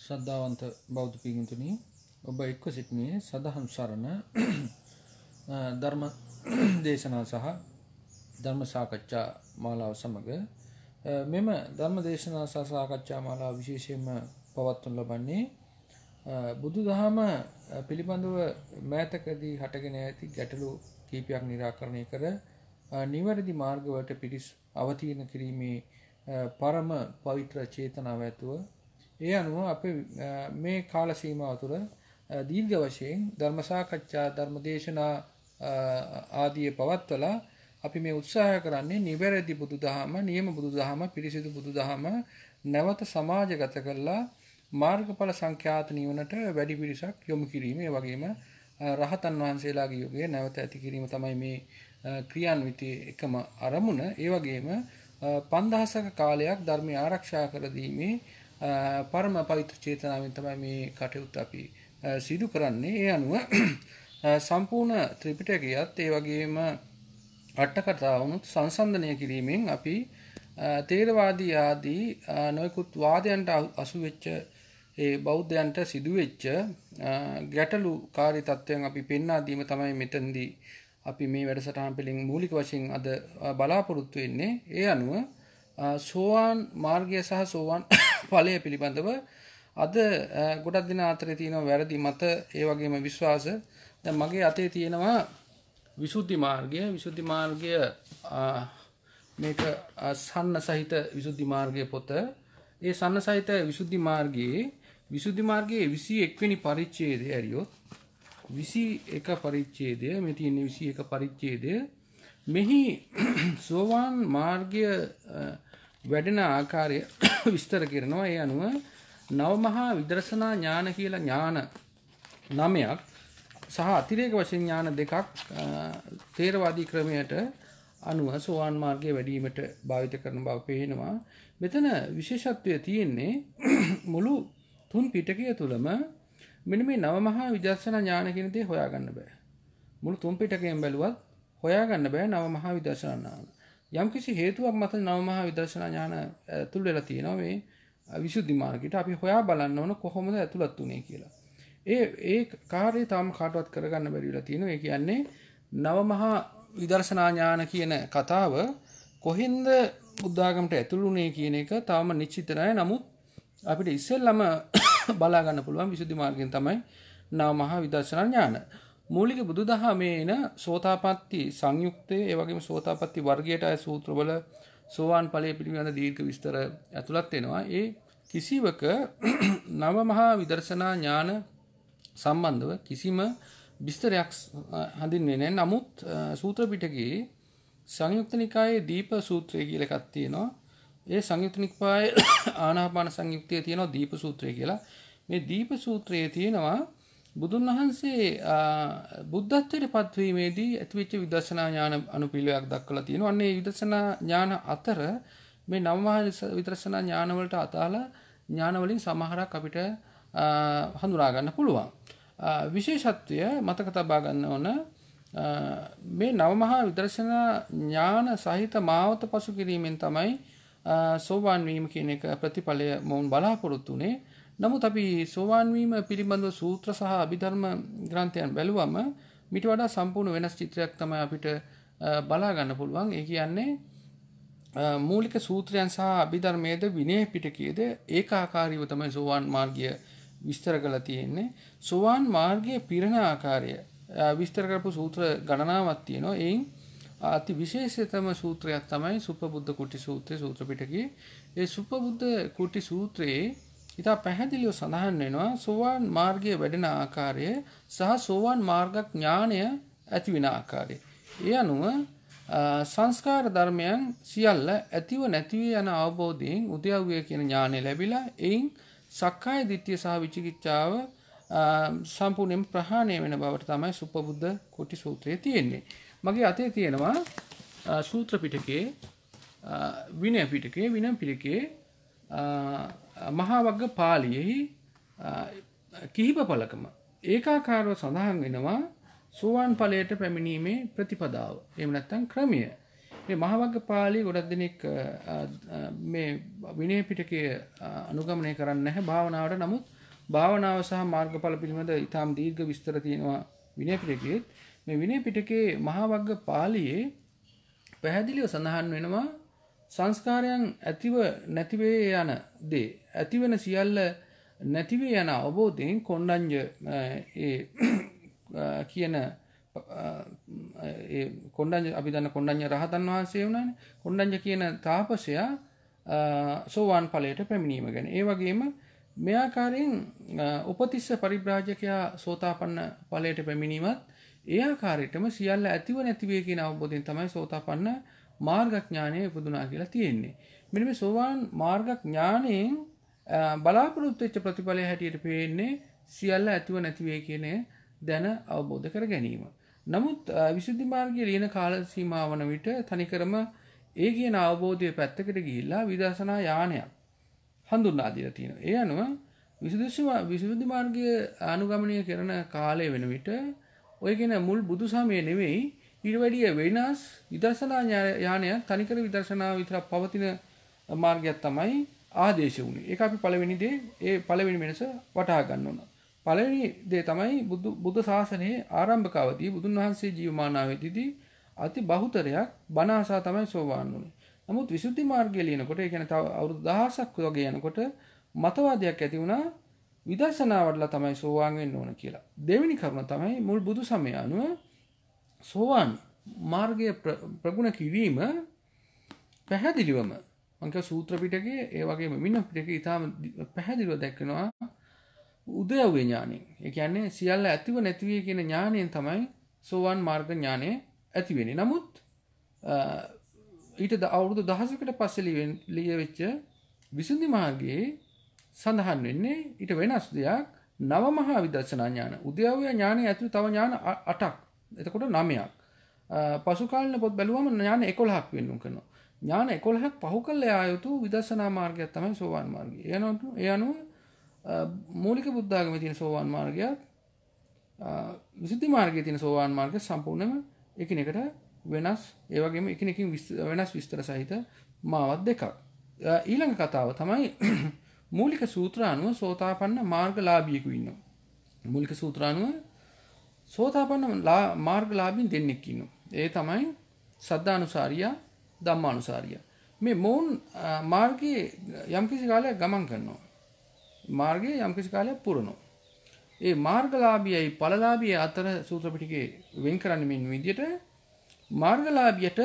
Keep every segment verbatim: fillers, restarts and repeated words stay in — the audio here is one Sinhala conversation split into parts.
ශ්‍රද්ධාවන්ත බෞද්ධ පින්තුනි ඔබ එක්ව සිටිනේ සදහම් සරණ ධර්ම දේශනා සහ ධර්ම සාකච්ඡා මාලාව සමග මෙම ධර්ම දේශනා සහ සාකච්ඡා මාලාව විශේෂයෙන්ම පවත්වනු ලබන්නේ බුදුදහම පිළිබඳව මෑතකදී හටගෙන ඇති ගැටලු කීපයක් निराකරණය කර නිවැරදි මාර්ගවලට පිරිස් අවතීර්ණ කිරීමේ පරම පවිත්‍ර චේතනාව ඇතුව ඒ අනුව අපේ මේ කාල සීමාව තුළ දීර්ඝ වශයෙන් ධර්ම සාකච්ඡා ධර්ම දේශනා ආදී පවත්වලා අපි මේ උත්සාහ කරන්නේ නිවැරදි බුදුදහම නියම බුදුදහම පිරිසිදු බුදුදහම නැවත සමාජගත කරලා මාර්ගඵල සංඛ්‍යාත නිවනට වැඩි පිරිසක් යොමු කිරීම ඒ වගේම රහතන් වහන්සේලාගේ යුගයේ නැවත ඇති කිරීම තමයි මේ ක්‍රියාන්විතයේ එකම අරමුණ. ඒ වගේම පන්දහසක කාලයක් ධර්මය ආරක්ෂා කර දීමේ පරම පවිත්‍ර චේතනාවෙන් තමයි මේ කටයුත්ත අපි සිදු කරන්නේ. ඒ අනුව සම්පූර්ණ ත්‍රිපිටකයත් ඒ වගේම අට කතාවනුත් සංසන්දනය කිරීමෙන් අපි තේරවාදී ආදී නොයෙකුත් වාදයන්ට අසු වෙච්ච ඒ බෞද්ධයන්ට සිදුවෙච්ච ගැටලුකාරී තත්ත්වයන් අපි පෙන්වා දීම තමයි මෙතනදී අපි මේ වැඩසටහන් පිළින් මූලික වශයෙන් අද බලාපොරොත්තු වෙන්නේ. ඒ අනුව සෝවාන් මාර්ගය සහ සෝවාන් ඵලය පිළිබඳව අද ගොඩක් දෙනා අතරේ තියෙන වැරදි මත ඒ වගේම විශ්වාස. දැන් මගේ අතේ තියෙනවා විසුද්ධි මාර්ගය. විසුද්ධි මාර්ගය මේක සන්න සහිත විසුද්ධි මාර්ගය පොත. ඒ සන්න සහිත විසුද්ධි මාර්ගයේ විසුද්ධි මාර්ගයේ විසි එක් වෙනි පරිච්ඡේදය ඇරියොත් විසි එක පරිච්ඡේදය මේ තියෙන විසි එක පරිච්ඡේදය මෙහි සෝවාන් මාර්ගය වැඩෙන ආකාරය විස්තර කරනවා. ඒ අනුව නවමහා විදර්ශනා ඥාන කියලා ඥාන නවයක් සහ අතිරේක වශයෙන් ඥාන දෙකක් තේරවාදී ක්‍රමයට අනුව සෝවාන් මාර්ගය වැඩිවීමට භාවිත කරන බව පේනවා. මෙතන විශේෂත්වය තියෙන්නේ මුළු තුන් පිටකය තුළම මෙන්න මේ නවමහා විදර්ශනා ඥාන කියන දේ හොයාගන්න බෑ. මුළු තුන් පිටකයෙන් බැලුවත් හොයාගන්න බෑ නවමහා විදර්ශනා ඥාන. යම්කිසි හේතුවක් මත නවමහා විදර්ශනා ඥාන ඇතුල් වෙලා තියෙනවා මේ විසුද්ධි මාර්ගයට. අපි හොයා බලන්න ඕන කොහොමද ඇතුළත් උනේ කියලා. ඒ ඒ කාර්යය තාම කාටවත් කරගන්න බැරි වෙලා තියෙනවා. ඒ කියන්නේ නවමහා විදර්ශනා ඥාන කියන කතාව කොහෙන්ද බුද්ධ ආගමට ඇතුළුනේ කියන එක තාම නිශ්චිත නැහැ. නමුත් අපිට ඉස්සෙල්ලම බලා ගන්න පුළුවන් විසුද්ධි මාර්ගයෙන් තමයි නවමහා විදර්ශනා ඥාන. මූලික බුදුදහමේ එන සෝතාපට්ටි සංයුක්තය ඒ වගේම සෝතාපට්ටි වර්ගයට අය සූත්‍රවල සෝවාන් ඵලයේ පිළිබඳ දීර්ඝ විස්තර ඇතුළත් වෙනවා. ඒ කිසිවක නවමහා විදර්ශනා ඥාන සම්බන්ධව කිසිම විස්තරයක් හඳින්වන්නේ නැහැ. නමුත් සූත්‍ර පිටකයේ සංයුක්ත නිකායේ දීප සූත්‍රය කියලා එකක් තියෙනවා. ඒ සංයුක්ත නිකායේ ආනාපාන සංයුක්තයේ තියෙනවා දීප සූත්‍රය කියලා. මේ දීප සූත්‍රයේ තියෙනවා බුදුන් වහන්සේ බුද්ධත්වයට පත්වීමේදී ඇතිවෙච්ච විදර්ශනා ඥාන අනුපිළිවෙලක් දක්වලා තියෙනවා. අන්න ඒ විදර්ශනා ඥාන අතර මේ නවමහා විදර්ශනා ඥාන වලට අදාළ ඥාන වලින් සමහරක් අපිට හඳුනා ගන්න පුළුවන්. විශේෂත්වය මතක තබා ගන්න ඕන මේ නවමහා විදර්ශනා ඥාන සහිත මාවත පසු කිරීමෙන් තමයි සෝවාන් වීම කියන එක ප්‍රතිඵලය මොවුන් බලාපොරොත්තු වෙන්නේ. නමුත් අපි සෝවාන් වීම පිළිබඳව සූත්‍ර සහ අභිධර්ම ග්‍රන්ථයන් බැලුවම මිට වඩා සම්පූර්ණ වෙනස් චිත්‍රයක් තමයි අපිට බලා ගන්න පුළුවන්. ඒ කියන්නේ මූලික සූත්‍රයන් සහ අභිධර්මයේද විනය පිටකයේද ඒකාකාරීව තමයි සෝවාන් මාර්ගය විස්තර කරලා තියෙන්නේ. සෝවාන් මාර්ගයේ පිරෙන ආකාරය විස්තර කරපු සූත්‍ර ගණනාවක් තියෙනවා. එයින් අති විශේෂතම සූත්‍රයක් තමයි සුප්පබුද්ධ කුටි සූත්‍රය සූත්‍ර පිටකයේ. ඒ සුප්පබුද්ධ කුටි සූත්‍රයේ ඉතා පැහැදිලිව සඳහන් වෙනවා සෝවාන් මාර්ගයේ වැඩෙන ආකාරය සහ සෝවාන් මාර්ග ඥානය ඇති වෙන ආකාරය. ඒ අනුව සංස්කාර ධර්මයන් සියල්ල ඇතිව නැතිව යන අවබෝධයෙන් උද්‍යව්‍ය කියන ඥානය ලැබිලා එයින් සක්කාය දිට්ඨිය සහ විචිකිච්ඡාව සම්පූර්ණයෙන් ප්‍රහාණය වෙන බවට තමයි සුප්පබුද්ධ කුටි සූත්‍රයේ තියෙන්නේ. මගේ අතේ තියෙනවා සූත්‍ර පිටකයේ විනය පිටකයේ විනය පිටකයේ මහා වග්ග පාළියෙහි කිහිප පළකම ඒකාකාරව සඳහන් වෙනවා සෝවාන් ඵලයට පැමිණීමේ ප්‍රතිපදාව. එහෙම නැත්නම් ක්‍රමය. මේ මහවග්ග පාළි ගොඩක් දෙනෙක් මේ විනය පිටකයේ අනුගමනය කරන්නේ නැහැ භාවනාවට. නමුත් භාවනාව සහ මාර්ගඵල පිළිබඳ ඊටාම් දීර්ඝ විස්තර තියෙනවා විනය පිටකයේ. මේ විනය පිටකයේ මහවග්ග පාළියේ පැහැදිලිව සඳහන් වෙනවා සංස්කාරයන් ඇතිව නැතිවේ යන දේ ඇතිවෙන සියල්ල නැතිවේ යන අවබෝධයෙන් කොණ්ඩඤ්ඤ ඒ කියන ඒ කොණ්ඩඤ්ඤ අපි දන්න කොණ්ඩඤ්ඤ රහතන් වහන්සේ වුණානේ. කොණ්ඩඤ්ඤ කියන තාපසයා සෝවාන් ඵලයට පැමිණීම ගැන. ඒ වගේම මේ ආකාරයෙන් උපතිස්ස පරිබ්‍රාජකයා සෝතාපන්න ඵලයට පැමිණීමත් ඒ ආකාරයටම සියල්ල ඇතිව නැතිවේ කියන අවබෝධයෙන් තමයි සෝතාපන්න මාර්ගඥානය උපදුනා කියලා තියෙන්නේ. මෙන්න මේ සෝවාන් මාර්ගඥානයෙන් බලාපොරොත්තු වෙච්ච ප්‍රතිඵලය හැටියට පේන්නේ සියල්ල ඇතිව නැතිවේ කියන දැන අවබෝධ කර ගැනීම. නමුත් විසුද්ධි මාර්ගයේ ලියන කාල සීමාව වන විට තනිකරම ඒ කියන අවබෝධය පැත්තකට ගිහිල්ලා විදර්ශනා යානයක් හඳුන්වා දීලා තියෙනවා. ඒ අනුව විසුද්ධි විසුද්ධි මාර්ගයේ අනුගමනය කරන කාලය වෙන විට ඔය කියන මුල් බුදු සමය නෙවෙයි ඊට වැඩිය වෙනස් විදර්ශනා යානයක් තනිකර විදර්ශනා විතරක් පවතින මාර්ගයක් තමයි ආදේශ වුණේ. ඒක අපි පළවෙනි දේ ඒ පළවෙනි වෙනස වටහා ගන්න ඕන. පළවෙනි දේ තමයි බුදු බුද්ධ ශාසනයේ ආරම්භක අවදී බුදුන් වහන්සේ ජීවමාන වෙද්දී අති බහුතරයක් බණ ආසා තමයි සෝවාන් වුණේ. නමුත් විසුද්ධි මාර්ගය ලියනකොට ඒ කියන්නේ තව අවුරුදු දහසක් වගේ යනකොට මතවාදයක් ඇති වුණා විදර්ශනා වඩලා තමයි සෝවාන් වෙන්න ඕන කියලා. දෙවෙනි කරුණ තමයි මුල් බුදු සමය අනුව සෝවාන් මාර්ගය ප්‍රගුණ කිරීම පැහැදිලිවම මං කිය සූත්‍ර පිටකයේ ඒ වගේම විනය පිටකයේ ඉතාම පැහැදිලිව දැක්වෙනවා උදයව්‍ය ඥානය. ඒ කියන්නේ සියල්ල ඇතිව නැති වේ කියන ඥානයෙන් තමයි සෝවාන් මාර්ග ඥානය ඇති වෙන්නේ. නමුත් ඊට අවුරුදු දහසකට පස්සේ ලියවෙච්ච විසුද්ධි මාර්ගයේ සඳහන් වෙන්නේ ඊට වෙනස් දෙයක් නව මහා විදර්ශනා ඥාන. උදයව්‍ය ඥානයේ ඇතුළු තව ඥාන අටක්. එතකොට නවයක්. පසු කාලින පොත් බැලුවම ඥාන එකොළහක් වෙන්නුම් කරනවා. ඥාන එකොළහක් පහු කළ යා යුතු විදර්ශනා මාර්ගයක් තමයි සෝවාන් මාර්ගය. ඒ අනුව ඒ අනුව මූලික බුද්ධ ආගමේ තියෙන සෝවාන් මාර්ගයත් විසුද්ධි මාර්ගයේ තියෙන සෝවාන් මාර්ගය සම්පූර්ණයෙන්ම එකිනෙකට වෙනස්. ඒ වගේම එකිනෙකින් වෙනස් විස්තර සහිත මාවත් දෙකක්. ඊළඟ කතාව තමයි මූලික සූත්‍ර අනුව සෝතාපන්න මාර්ගලාභියෙකු ඉන්නවා. මූලික සූත්‍ර අනුව සෝතාපන්න මාර්ගලාභීන් දෙන්නෙක් ඉන්නවා. ඒ තමයි සද්ධානුසාරියා ධම්මානුසාරියා. මේ මොවුන් මාර්ගයේ යම්කිසි කාලයක් ගමන් කරනවා. මාර්ගයේ යම්කිසි කාලයක් පුරනවා. ඒ මාර්ගලාභියයි ඵලලාභිය අතර සූත්‍ර පිටකේ වෙන් කරන්නේ මෙන්න විදියට මාර්ගලාභියට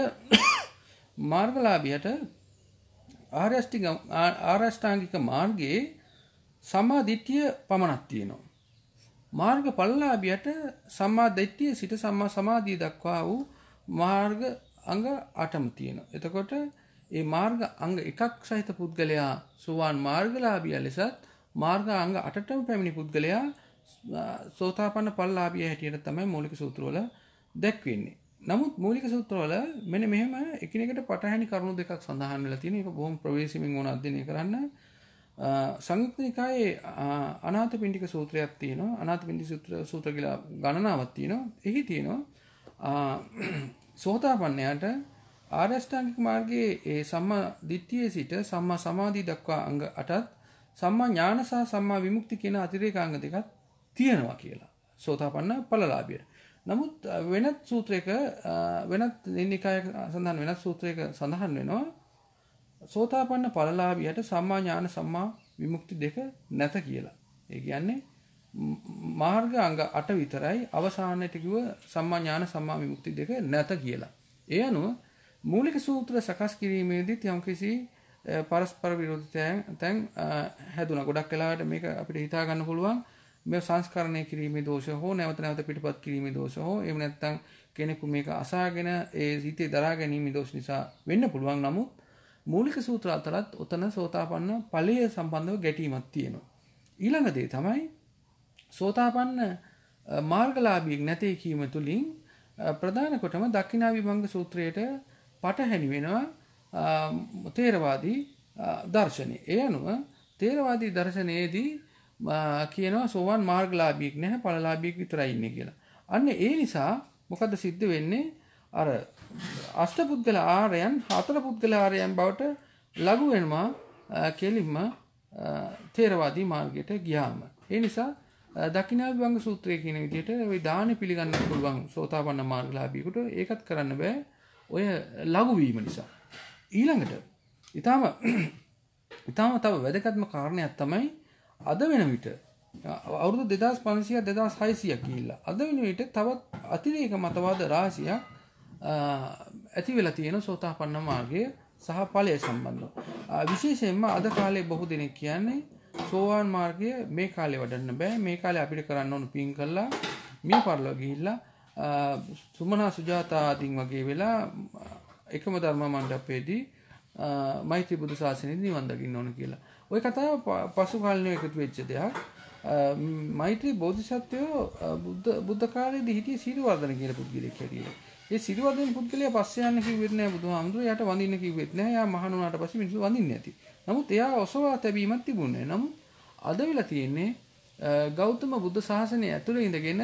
මාර්ගලාභියට ආරෂ්ටික ආරෂ්ඨාංගික මාර්ගයේ සම්මා දිට්ඨිය පමණක් තියෙනවා. මාර්ග ඵලලාභියට සම්මා දිට්ඨිය සිට සම්මා සමාධිය දක්වා වූ මාර්ග අංග අටම තියෙනවා. එතකොට මේ මාර්ග අංග එකක් සහිත පුද්ගලයා සෝවාන් මාර්ගලාභියා ලෙසත් මාර්ග අංග අටටම පැමිණි පුද්ගලයා සෝතාපන්න ඵලලාභියා හැටියට තමයි මූලික සූත්‍රවල දැක්වෙන්නේ. නමුත් මූලික සූත්‍රවල මෙන්න මෙහෙම එකිනෙකට පටහැනි කරුණු දෙකක් සඳහන් වෙලා තියෙනවා. ඒක බොහොම ප්‍රවේශමින් ඕන අධ්‍යයනය කරන්න. සංයුක්ත නිකායේ අනාථපිණ්ඩික සූත්‍රයක් තියෙනවා. අනාථපිණ්ඩික සූත්‍ර සූත්‍ර කියලා ගණනාවක් තියෙනවා. එහි තියෙනවා සෝතාපන්නයාට ආරෂ්ඨාංගික මාර්ගයේ ඒ සම්මා දිට්ඨියේ සිට සම්මා සමාධිය දක්වා අංග අටත් සම්මා ඥාන සහ සම්මා විමුක්ති කියන අතිරේකාංග දෙකක් තියෙනවා කියලා. සෝතාපන්න ඵලලාභියට. නමුත් වෙනත් සූත්‍රයක වෙනත් නිකායක සඳහන් වෙනත් සූත්‍රයක සඳහන් වෙනවා සෝතාපන්න ඵලලාභියට සම්මා ඥාන සම්මා විමුක්ති දෙක නැත කියලා. ඒ කියන්නේ මාර්ග අංග අට විතරයි අවසානයේට කිව්ව සම්මා ඥාන සම්මා විමුක්ති දෙක නැත කියලා. ඒ අනුව මූලික සූත්‍ර සකස් කිරීමේදීත් යම්කිසි පරස්පර විරෝධතාවයන් තැන් හැදුණා. ගොඩක් වෙලාවට මේක අපිට හිතා ගන්න පුළුවන් මේ සංස්කරණය කිරීමේ දෝෂ හෝ නැවත නැවත පිටපත් කිරීමේ දෝෂ හෝ එහෙම නැත්නම් කෙනෙකු මේක අසාගෙන ඒ හිතේ දරා ගැනීමේ දෝෂ නිසා වෙන්න පුළුවන්. නමුත් මූලික සූත්‍ර අතරත් උතන සෝතාපන්න ඵලය සම්බන්ධව ගැටීමක් තියෙනවා. ඊළඟ දේ තමයි සෝතාපන්න මාර්ගලාභියෙක් නැtei කීම තුලින් ප්‍රධාන කොටම දක්ඛිනා විභංග සූත්‍රයට පටහැනි වෙනවා තේරවාදී දර්ශනය. ඒ අනුව තේරවාදී දර්ශනයේදී කියනවා සෝවාන් මාර්ගලාභියෙක් නැහැ ඵලලාභියෙක් විතරයි ඉන්නේ කියලා. අන්න ඒ නිසා මොකද සිද්ධ වෙන්නේ අර අෂ්ටපුද්ගල ආර්යයන් හතර පුද්ගල ආර්යයන් බවට ලඝු වෙනවා කෙලින්ම තේරවාදී මාර්ගයට ගියාම. ඒ නිසා දක්ඛිනාභිභංග සූත්‍රය කියන විදිහට ওই දානෙ පිළිගන්න පුළුවන් සෝතාපන්න මාර්ගලාභීකට ඒකත් කරන්න බෑ ඔය ලඝු වීම නිසා. ඊළඟට ඊටම ඊටම තව වැදගත්ම කාරණයක් තමයි අද වෙන විට අවුරුදු දෙදාස් පන්සියයක් දෙදාස් හයසියක් ගිහිල්ලා අද වෙන විට තවත් අතිරේක මතවාද රාශියක් ඇති වෙලා තියෙන සෝතාපන්න මාර්ගය සහ ඵලය සම්බන්ධව. විශේෂයෙන්ම අද කාලේ බොහෝ දෙනෙක් කියන්නේ සෝවාන් මාර්ගය මේ කාලේ වඩන්න බෑ. මේ කාලේ අපිට කරන්න ඕන පින් කළා මිය පරලෝ ගිහිල්ලා සුමනා සුජාතා ආදීන් වගේ වෙලා එකම ධර්ම මණ්ඩපයේදී මෛත්‍රී බුදු සාසනයේදී නිවන් දකින්න ඕන කියලා. ওই කතාව පසු කාලිනව එකතු වෙච්ච දෙයක්. මෛත්‍රී බෝධිසත්වයෝ බුද්ධ බුද්ධ කාලේදී හිටියේ සිරිවර්ධන කියන පුද්ගලෙක් හැටියට. ඒ සිරිවර්ධන පුද්ගලයා පස්සේ යන්න කිව්වෙත් නෑ බුදුහාමුදුරුවෝ. යාට වඳින්න කිව්වෙත් නෑ. යා මහණ වුණාට පස්සේ මිනිස්සු වඳින්නේ නැති. නමුත් එයා ඔසවා තැබීමක් තිබුණේ නෑ. නමුත් අද වෙලා තියෙන්නේ ගෞතම බුද්ධ ශාසනය ඇතුළේ ඉඳගෙන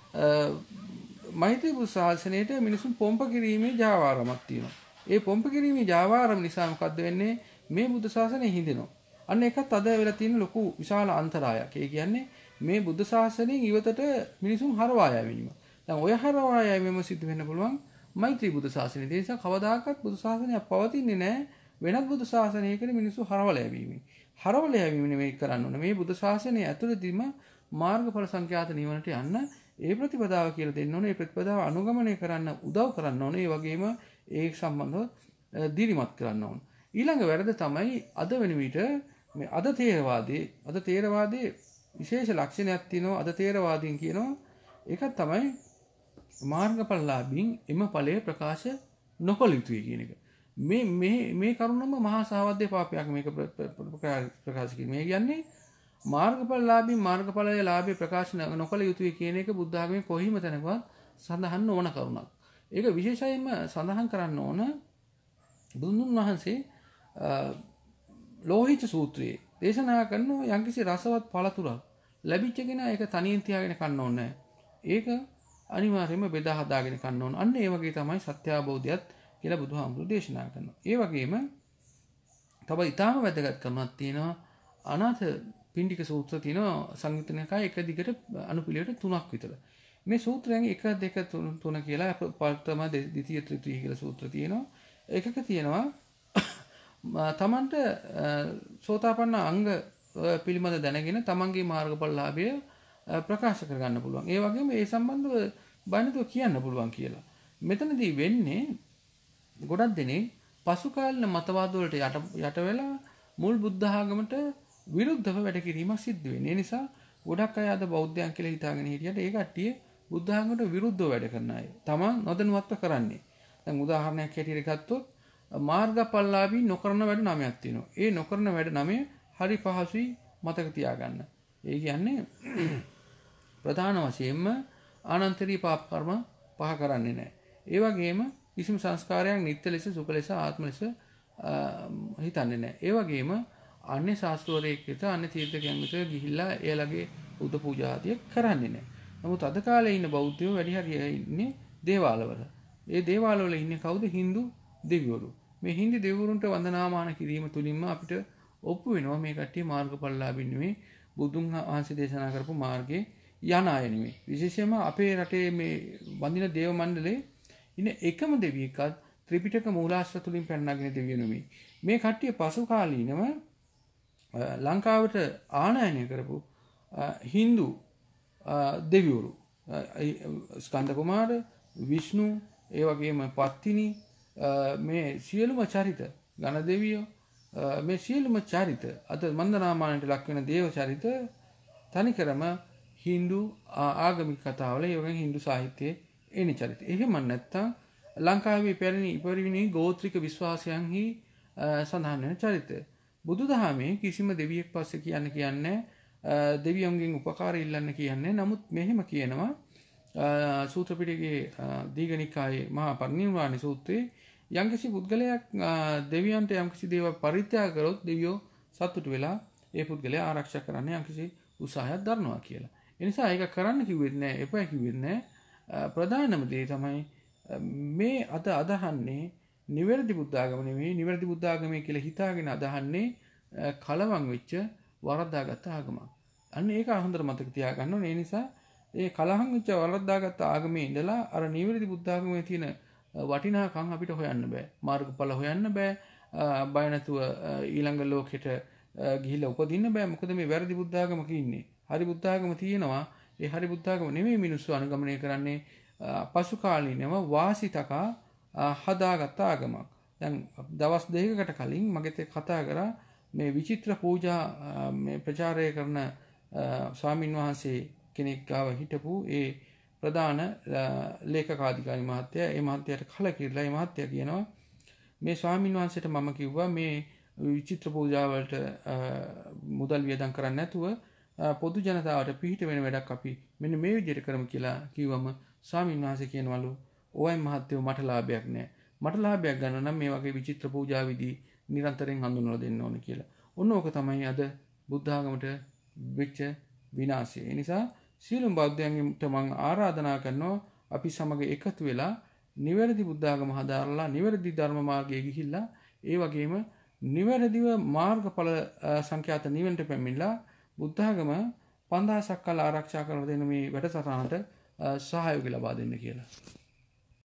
මෛත්‍රී බුදු ශාසනයට මිනිසුන් පොම්ප කිරීමේ ජාවාරමක් තියෙනවා. ඒ පොම්ප කිරීමේ ජාවාරම නිසා මොකද්ද වෙන්නේ? මේ බුද්ධ ශාසනය හිඳෙනවා. අන්න ඒකත් අද වෙලා තියෙන ලොකු විශාල අන්තරායක්. ඒ කියන්නේ මේ බුද්ධ ශාසනයෙන් ඉවතට මිනිසුන් හරවා යැවීම. දැන් ඔය හරවා යැවීම සිද්ධ වෙන්න පුළුවන් මෛත්‍රී බුද්ධ ශාසනයේ. ඒ නිසා කවදාකවත් බුදු ශාසනය පවතින්නේ නැහැ වෙනත් බුදු ශාසනයකට මිනිසු හරවල යැවීම. හරවල යැවීම නෙවෙයි කරන්න ඕනේ. මේ බුදු ශාසනය ඇතුළතදීම මාර්ගඵල සංඛ්‍යාත නිවනට යන්න ඒ ප්‍රතිපදාව කියලා දෙන්න ඕනේ. ඒ ප්‍රතිපදාව අනුගමනය කරන්න උදව් කරන්න ඕනේ. ඒ වගේම ඒ සම්බන්ධව දිරිමත් කරන්න ඕනේ. ඊළඟ වැරද්ද තමයි අද වෙන විට මේ අද තේරවාදී අද තේරවාදී විශේෂ ලක්ෂණයක් තියෙනවා. අද තේරවාදීන් කියනවා ඒකක් තමයි මාර්ගඵලලාභීන් එම ඵලයේ ප්‍රකාශ නොකළ යුතුයි කියන එක. මේ මේ මේ කරුණම මහා සාවද්‍ය පාපයක් මේක ප්‍රකාශ කිරීම. මේ කියන්නේ මාර්ගඵලලාභී මාර්ගඵලයේ ලාභේ ප්‍රකාශ නොකළ යුතුයි කියන එක බුද්ධ ආගමේ කොහිම තැනකවත් සඳහන් නොවන කරුණක්. ඒක විශේෂයෙන්ම සඳහන් කරන්න ඕන බුදුන් වහන්සේ ලෝහිත සූත්‍රයේ දේශනා කරන යම්කිසි රසවත් පළතුරක් ලැබිච්ච කෙනා ඒක තනියෙන් තියාගෙන කන්න ඕනේ නැහැ. ඒක අනිවාර්යයෙන්ම බෙදා හදාගෙන කන්න ඕන. අන්න ඒ වගේ තමයි සත්‍ය අවබෝධයත් කියලා බුදුහාමුදුරු දේශනා කරනවා. ඒ වගේම තව ඊටාම වැදගත් කරුණක් තියෙනවා. අනාථ පිණ්ඩික සූත්‍ර තියෙනවා සංයුත්ත නිකායේ එක දිගට අනුපිළිවෙලට තුනක් විතර. මේ සූත්‍රයන් එක දෙක තුන කියලා ප්‍රථම ද්විතීය තෘතීය කියලා සූත්‍ර තියෙනවා. එකක තියෙනවා තමන්ට සෝතාපන්න අංග පිළිබඳ දැනගෙන තමන්ගේ මාර්ගඵලලාභය ප්‍රකාශ කරගන්න පුළුවන්. ඒ වගේම ඒ සම්බන්ධව බණිතව කියන්න පුළුවන් කියලා. මෙතනදී වෙන්නේ ගොඩක් දෙනෙක් පසු කාලින මතවාද වලට යට යට වෙලා මුල් බුද්ධ ආගමට විරුද්ධව වැඩ කිරීමක් සිද්ධ වෙන්නේ. ඒ නිසා ගොඩක් අය අද බෞද්ධයන් කියලා හිතාගෙන හිටියට ඒ කට්ටිය බුද්ධ ආගමට විරුද්ධව වැඩ කරන අය. තමන් නොදැනුවත්ව කරන්නේ. දැන් උදාහරණයක් හැටියට ගත්තොත් මාර්ගඵලලාභී නොකරන වැඩ නමයක් තියෙනවා. ඒ නොකරන වැඩ නමය හරි පහසුයි මතක තියාගන්න. ඒ කියන්නේ ප්‍රධාන වශයෙන්ම ආනන්තරී පාප කර්ම පහ කරන්නේ නැහැ. ඒ වගේම කිසිම සංස්කාරයක් නිත්‍ය ලෙස සුඛ ලෙස ආත්ම ලෙස හිතන්නේ නැහැ. ඒ වගේම අන්‍ය ශාස්ත්‍රවරයෙක් විත අන්‍ය තීර්ථකයන් විත ගිහිල්ලා එයාලගේ බුද්ධ පූජා ආදිය කරන්නේ නැහැ. නමුත් අද කාලේ ඉන්න බෞද්ධයෝ වැඩි හරිය ඉන්නේ දේවාලවල. ඒ දේවාලවල ඉන්නේ කවුද? Hindu දෙවිවරු. මේ හින්දු දෙවිවරුන්ට වන්දනාමාන කිරීම තුලින්ම අපිට ඔප්පු වෙනවා මේ කට්ටිය මාර්ගඵලලාභී නෙමෙයි බුදුන් වහන්සේ දේශනා කරපු මාර්ගයේ යන අය නෙමෙයි. විශේෂයෙන්ම අපේ රටේ මේ වඳින දේව මණ්ඩලේ ඉන්න එකම දෙවියෙක්වත් ත්‍රිපිටක මූලාශ්‍ර තුලින් පැනනගෙන දෙවියෝ නෙමෙයි. මේ කට්ටිය පසු කාලීනව ලංකාවට ආනයනය කරපු හින්දු දෙවිවරු ස්කන්ධ කුමාර, විෂ්ණු, ඒ වගේම පත්තිනි මේ සියලුම චරිත ගණ දෙවියෝ මේ සියලුම චරිත අද මන්දනාමානයට ලක් වෙන දේව චරිත තනිකරම හින්දු ආගමික කතාවල ඒ වගේ හින්දු සාහිත්‍යයේ එන චරිත. එහෙම නැත්නම් ලංකාවේ පැරණි ඉපරිවිණි ගෝත්‍රික විශ්වාසයන්හි සඳහන් වෙන චරිත. බුදුදහමේ කිසිම දෙවියෙක් පස්සේ කියන්න කියන්නේ දෙවියන්ගෙන් උපකාර ඉල්ලන්න කියන්නේ. නමුත් මෙහෙම කියනවා සූත්‍ර පිටකයේ දීඝනිකායේ මහා පරිනිර්වාණ සූත්‍රයේ යම්කිසි පුද්ගලයෙක් දෙවියන්ට යම්කිසි දේවල් පරිත්‍යාග කරොත් දෙවියෝ සතුටු වෙලා ඒ පුද්ගලයා ආරක්ෂා කරන්න යම්කිසි උත්සාහයක් දරනවා කියලා. ඒ නිසා ඒක කරන්න කිව්වෙත් නෑ, එපා කිව්වෙත් නෑ. ප්‍රධානම දේ තමයි මේ අද අදහන්නේ නිවැරදි බුද්ධ ආගම නෙමෙයි. නිවැරදි බුද්ධ ආගමයි කියලා හිතාගෙන අදහන්නේ කලවම් වෙච්ච වරද්දාගත් ආගමක්. අන්න ඒක හොඳට මතක තියාගන්න ඕනේ. ඒ නිසා ඒ කලහම් වෙච්ච වරද්දාගත් ආගමේ ඉඳලා අර නිවැරදි බුද්ධ ආගමේ තියෙන වටිනාකම් අපිට හොයන්න බෑ. මාර්ගඵල හොයන්න බෑ. බය නැතුව ඊළඟ ලෝකෙට ගිහිල්ලා උපදින්න බෑ. මොකද මේ වැරදි බුද්ධ ආගමක ඉන්නේ. හරි බුද්ධ ආගම තියෙනවා. ඒ හරි බුද්ධ ආගම නෙමෙයි මිනිස්සු අනුගමනය කරන්නේ. පසු කාලීනව වාසිතකා හදාගත් ආගමක්. දැන් දවස් දෙකකට කලින් මගෙත් කතා කරා මේ විචිත්‍ර පූජා මේ ප්‍රචාරය කරන ස්වාමින් වහන්සේ කෙනෙක් ගාව හිටපු ඒ ප්‍රධාන ලේකකාධිකාරි මහත්තයා. ඒ මහත්තයාට කලකිරලා ඒ මහත්තයා කියනවා මේ ස්වාමින් වහන්සේට මම කිව්වා මේ විචිත්‍ර පූජා වලට මුදල් වියදම් කරන්නේ නැතුව පොදු ජනතාවට පිහිට වෙන වැඩක් අපි මෙන්න මේ විදිහට කරමු කියලා කිව්වම ස්වාමීන් වහන්සේ කියනවලු ඔයයි මහත්තයෝ මට ලාභයක් නැහැ. මට ලාභයක් ගන්න නම් මේ වගේ විචිත්‍ර පූජා විදි නිරන්තරයෙන් හඳුන්වලා දෙන්න ඕනේ කියලා. ඔන්න ඕක තමයි අද බුද්ධ ආගමට වෙච්ච විනාශය. ඒ නිසා සියලුම බෞද්ධයන්ට මම ආරාධනා කරනවා අපි සමග එකතු වෙලා නිවැරදි බුද්ධ ආගම හදාරලා නිවැරදි ධර්ම මාර්ගයේ ගිහිල්ලා ඒ වගේම නිවැරදිව මාර්ගඵල සංඛ්‍යාත නිවනට පැමිණලා බුද්ධ ආගම පන්දාසක් කල් ආරක්ෂා කරන දෙන මේ වැඩසටහනට සහයෝගය ලබා දෙන්න කියලා.